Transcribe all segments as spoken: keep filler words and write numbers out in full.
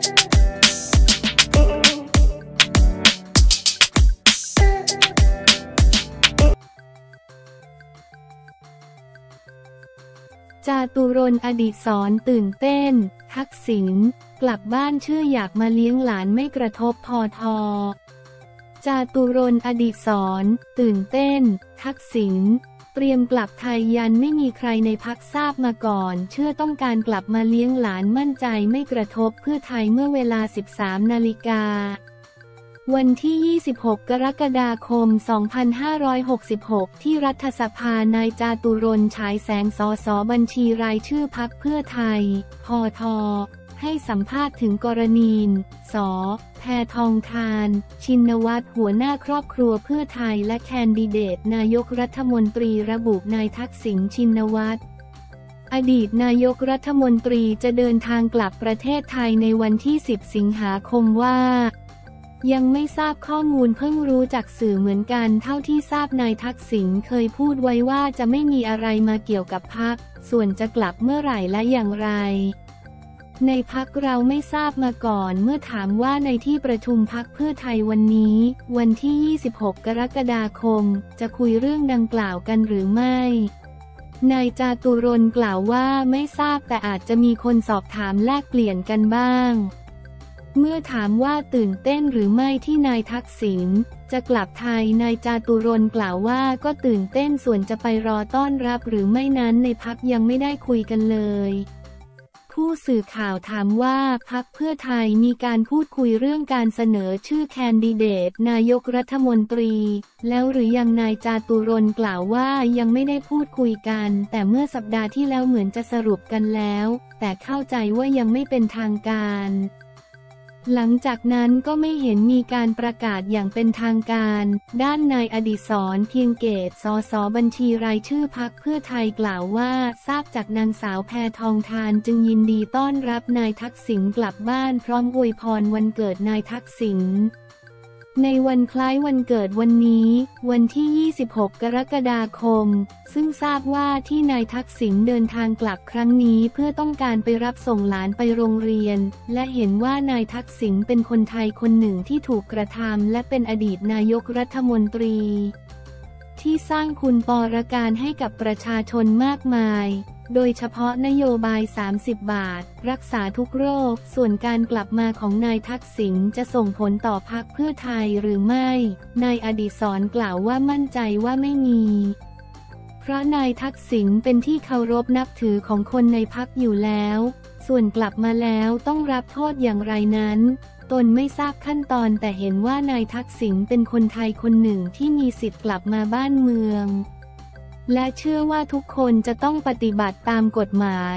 จาตุรนต์ อดิศรณ์ตื่นเต้นทักษิณกลับบ้านชื่ออยากมาเลี้ยงหลานไม่กระทบพท.จาตุรนต์ อดิศรณ์ตื่นเต้นทักษิณเตรียมกลับไทยยันไม่มีใครในพรรคทราบมาก่อนเชื่อต้องการกลับมาเลี้ยงหลานมั่นใจไม่กระทบเพื่อไทยเมื่อเวลา สิบสามนาฬิกาวันที่ ยี่สิบหก กรกฎาคม สองพันห้าร้อยหกสิบหก ที่รัฐสภานายจาตุรนต์ ฉายแสง สส บัญชีรายชื่อพรรคเพื่อไทย พท.ให้สัมภาษณ์ถึงกรณีส.แพทองธารชินวัตรหัวหน้าครอบครัวเพื่อไทยและแคนดิเดตนายกรัฐมนตรีระบุนายทักษิณชินวัตรอดีตนายกรัฐมนตรีจะเดินทางกลับประเทศไทยในวันที่ สิบ สิงหาคมว่ายังไม่ทราบข้อมูลเพิ่งรู้จากสื่อเหมือนกันเท่าที่ทราบนายทักษิณเคยพูดไว้ว่าจะไม่มีอะไรมาเกี่ยวกับพรรคส่วนจะกลับเมื่อไหร่และอย่างไรในพรรคเราไม่ทราบมาก่อนเมื่อถามว่าในที่ประชุมพรรคเพื่อไทยวันนี้วันที่ ยี่สิบหก กรกฎาคมจะคุยเรื่องดังกล่าวกันหรือไม่นายจาตุรนต์กล่าวว่าไม่ทราบแต่อาจจะมีคนสอบถามแลกเปลี่ยนกันบ้างเมื่อถามว่าตื่นเต้นหรือไม่ที่นายทักษิณจะกลับไทยนายจาตุรนต์กล่าวว่าก็ตื่นเต้นส่วนจะไปรอต้อนรับหรือไม่นั้นในพรรคยังไม่ได้คุยกันเลยผู้สื่อข่าวถามว่าพรรคเพื่อไทยมีการพูดคุยเรื่องการเสนอชื่อแคนดิเดตนายกรัฐมนตรีแล้วหรือยังนายจาตุรนต์กล่าวว่ายังไม่ได้พูดคุยกันแต่เมื่อสัปดาห์ที่แล้วเหมือนจะสรุปกันแล้วแต่เข้าใจว่ายังไม่เป็นทางการหลังจากนั้นก็ไม่เห็นมีการประกาศอย่างเป็นทางการด้านนายอดิศรณ์เพียงเกตสสบัญชีรายชื่อพรรคเพื่อไทยกล่าวว่าทราบจากนางสาวแพทองธารจึงยินดีต้อนรับนายทักษิณกลับบ้านพร้อมอวยพรวันเกิดนายทักษิณในวันคล้ายวันเกิดวันนี้วันที่ ยี่สิบหก กรกฎาคมซึ่งทราบว่าที่นายทักษิณเดินทางกลับครั้งนี้เพื่อต้องการไปรับส่งหลานไปโรงเรียนและเห็นว่านายทักษิณเป็นคนไทยคนหนึ่งที่ถูกกระทำและเป็นอดีตนายกรัฐมนตรีที่สร้างคุณปรการให้กับประชาชนมากมายโดยเฉพาะนโยบายสามสิบบาทรักษาทุกโรคส่วนการกลับมาของนายทักษิณจะส่งผลต่อพรรคเพื่อไทยหรือไม่นายอดิศรณ์กล่าวว่ามั่นใจว่าไม่มีเพราะนายทักษิณเป็นที่เคารพนับถือของคนในพรรคอยู่แล้วส่วนกลับมาแล้วต้องรับโทษอย่างไรนั้นตนไม่ทราบขั้นตอนแต่เห็นว่านายทักษิณเป็นคนไทยคนหนึ่งที่มีสิทธิ์กลับมาบ้านเมืองและเชื่อว่าทุกคนจะต้องปฏิบัติตามกฎหมาย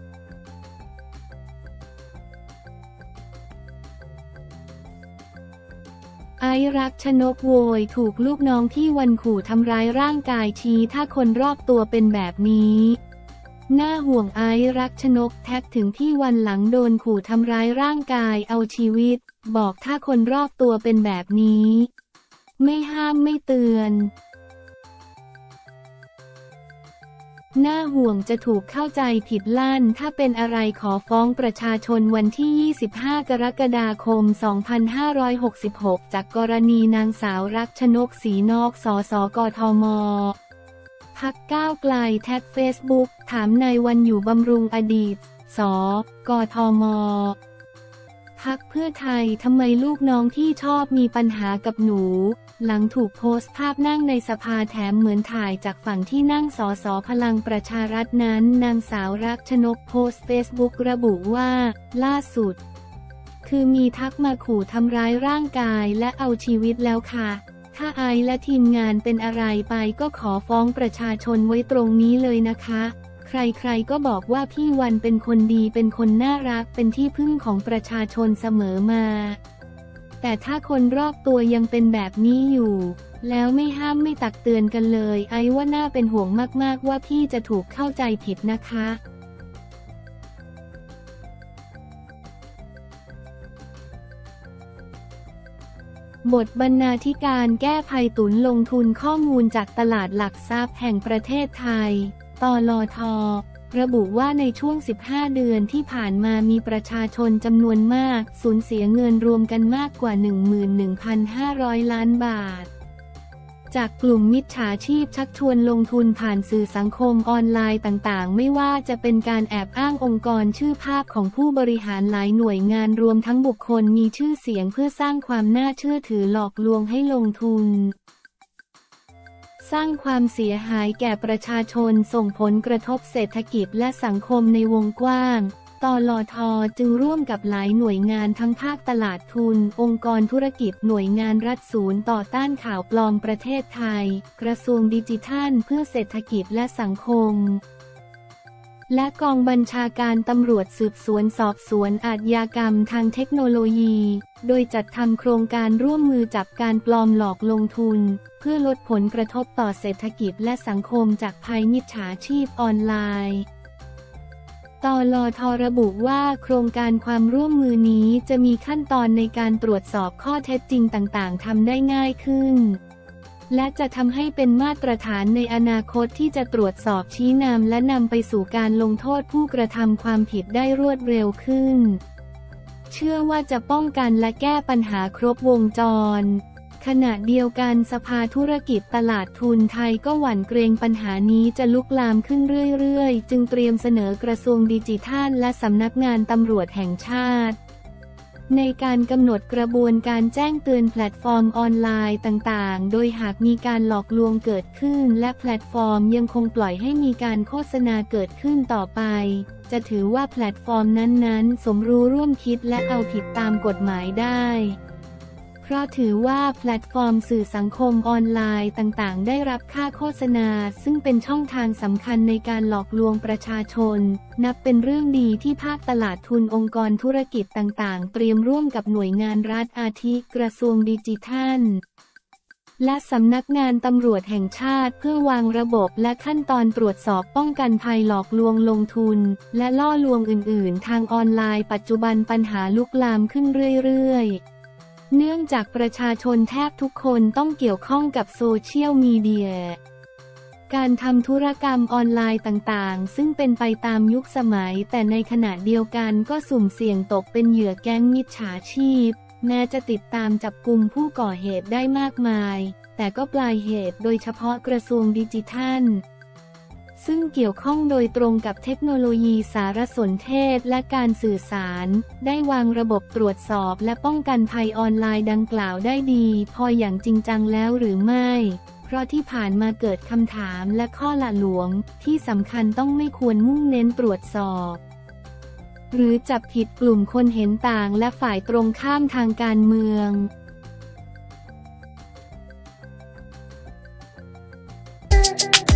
ไอซ์รักชนกโวยถูกลูกน้องที่วันขู่ทำร้ายร่างกายชี้ถ้าคนรอบตัวเป็นแบบนี้น่าห่วงไอซ์รักชนกแท็กถึงที่วันหลังโดนขู่ทำร้ายร่างกายเอาชีวิตบอกถ้าคนรอบตัวเป็นแบบนี้ไม่ห้ามไม่เตือนน่าห่วงจะถูกเข้าใจผิดลั่นถ้าเป็นอะไรขอฟ้องประชาชนวันที่ ยี่สิบห้า กรกฎาคม สองพันห้าร้อยหกสิบหก จากกรณีนางสาวรักชนกศรีนอก สส กทม.พรรคก้าวไกลแท็กเฟซบุ๊กถามนายวันอยู่บำรุงอดีต สกทม.พรรคเพื่อไทยทำไมลูกน้องที่ชอบมีปัญหากับหนูหลังถูกโพสต์ภาพนั่งในสภาแถมเหมือนถ่ายจากฝั่งที่นั่งสสพลังประชารัฐนั้นนางสาวรักชนกโพสต์เฟซบุ๊กระบุว่าล่าสุดคือมีทักมาขู่ทำร้ายร่างกายและเอาชีวิตแล้วค่ะถ้าไอซ์และทีมงานเป็นอะไรไปก็ขอฟ้องประชาชนไว้ตรงนี้เลยนะคะใครๆก็บอกว่าพี่วันเป็นคนดีเป็นคนน่ารักเป็นที่พึ่งของประชาชนเสมอมาแต่ถ้าคนรอบตัวยังเป็นแบบนี้อยู่แล้วไม่ห้ามไม่ตักเตือนกันเลยไอ้ว่าน่าเป็นห่วงมากๆว่าพี่จะถูกเข้าใจผิดนะคะบทบรรณาธิการแก้ภัยตุนลงทุนข้อมูลจากตลาดหลักทรัพย์แห่งประเทศไทยตลท. ระบุว่าในช่วง สิบห้า เดือนที่ผ่านมามีประชาชนจำนวนมากสูญเสียเงินรวมกันมากกว่า หนึ่งหมื่นหนึ่งพันห้าร้อย ล้านบาทจากกลุ่มมิจฉาชีพชักชวนลงทุนผ่านสื่อสังคมออนไลน์ต่างๆไม่ว่าจะเป็นการแอบอ้างองค์กรชื่อภาพของผู้บริหารหลายหน่วยงานรวมทั้งบุคคลมีชื่อเสียงเพื่อสร้างความน่าเชื่อถือหลอกลวงให้ลงทุนสร้างความเสียหายแก่ประชาชนส่งผลกระทบเศรษฐกิจและสังคมในวงกว้างตลท.จึงร่วมกับหลายหน่วยงานทั้งภาคตลาดทุนองค์กรธุรกิจหน่วยงานรัฐศูนย์ต่อต้านข่าวปลอมประเทศไทยกระทรวงดิจิทัลเพื่อเศรษฐกิจและสังคมและกองบัญชาการตำรวจสืบสวนสอบสวนอาชญากรรมทางเทคโนโลยีโดยจัดทำโครงการร่วมมือจับการปลอมหลอกลงทุนเพื่อลดผลกระทบต่อเศรษฐกิจและสังคมจากภัยมิจฉาชีพออนไลน์ตลท.ระบุว่าโครงการความร่วมมือนี้จะมีขั้นตอนในการตรวจสอบข้อเท็จจริงต่างๆทำได้ง่ายขึ้นและจะทำให้เป็นมาตรฐานในอนาคตที่จะตรวจสอบชี้นำและนำไปสู่การลงโทษผู้กระทำความผิดได้รวดเร็วขึ้นเชื่อว่าจะป้องกันและแก้ปัญหาครบวงจรขณะเดียวกันสภาธุรกิจตลาดทุนไทยก็หวั่นเกรงปัญหานี้จะลุกลามขึ้นเรื่อยๆจึงเตรียมเสนอกระทรวงดิจิทัลและสำนักงานตำรวจแห่งชาติในการกำหนดกระบวนการแจ้งเตือนแพลตฟอร์มออนไลน์ต่างๆโดยหากมีการหลอกลวงเกิดขึ้นและแพลตฟอร์มยังคงปล่อยให้มีการโฆษณาเกิดขึ้นต่อไปจะถือว่าแพลตฟอร์มนั้นๆสมรู้ร่วมคิดและเอาผิดตามกฎหมายได้เพราะถือว่าแพลตฟอร์มสื่อสังคมออนไลน์ต่างๆได้รับค่าโฆษณาซึ่งเป็นช่องทางสำคัญในการหลอกลวงประชาชนนับเป็นเรื่องดีที่ภาคตลาดทุนองค์กรธุรกิจต่างๆเตรียมร่วมกับหน่วยงานรัฐอาทิกระทรวงดิจิทัลและสำนักงานตำรวจแห่งชาติเพื่อวางระบบและขั้นตอนตรวจสอบป้องกันภัยหลอกลวงลงทุนและล่อลวงอื่นๆทางออนไลน์ปัจจุบันปัญหาลุกลามขึ้นเรื่อยๆเนื่องจากประชาชนแทบทุกคนต้องเกี่ยวข้องกับโซเชียลมีเดียการทำธุรกรรมออนไลน์ต่างๆซึ่งเป็นไปตามยุคสมัยแต่ในขณะเดียวกันก็สุ่มเสี่ยงตกเป็นเหยื่อแก๊งมิจฉาชีพแม้จะติดตามจับกุมผู้ก่อเหตุได้มากมายแต่ก็ปลายเหตุโดยเฉพาะกระทรวงดิจิทัลซึ่งเกี่ยวข้องโดยตรงกับเทคโนโลยีสารสนเทศและการสื่อสารได้วางระบบตรวจสอบและป้องกันภัยออนไลน์ดังกล่าวได้ดีพออย่างจริงจังแล้วหรือไม่เพราะที่ผ่านมาเกิดคำถามและข้อละหลวมที่สำคัญต้องไม่ควรมุ่งเน้นตรวจสอบหรือจับผิดกลุ่มคนเห็นต่างและฝ่ายตรงข้ามทางการเมือง